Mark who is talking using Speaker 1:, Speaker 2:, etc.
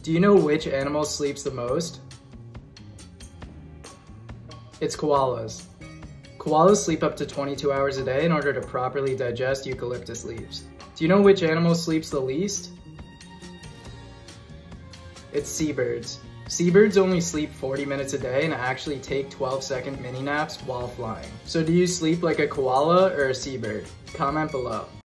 Speaker 1: Do you know which animal sleeps the most? It's koalas. Koalas sleep up to 22 hours a day in order to properly digest eucalyptus leaves. Do you know which animal sleeps the least? It's seabirds. Seabirds only sleep 40 minutes a day and actually take 12-second mini naps while flying. So do you sleep like a koala or a seabird? Comment below.